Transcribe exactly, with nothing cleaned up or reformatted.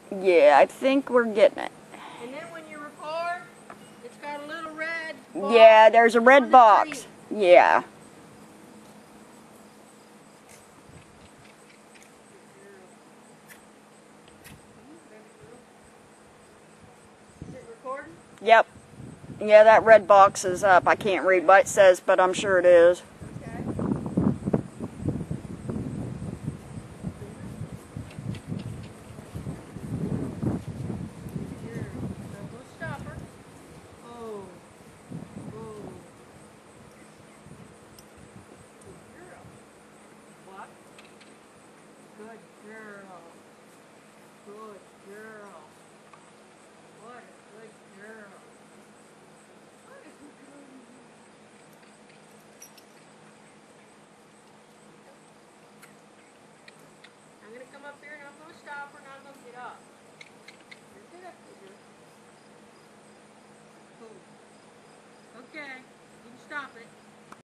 Yeah, I think we're getting it. And then when you record, it's got a little red box. Yeah, there's a red box. Yeah. Is it recording? Yep. Yeah, that red box is up. I can't read what it says, but I'm sure it is. Okay. Here. Now go stop her. Oh. Oh. Good girl. What? Good girl. Good girl. What a good girl. What a good girl. I'm going to come up here and I'm going to stop her and I'm going to get up. Get up, Peter. Cool. Okay, you can stop it.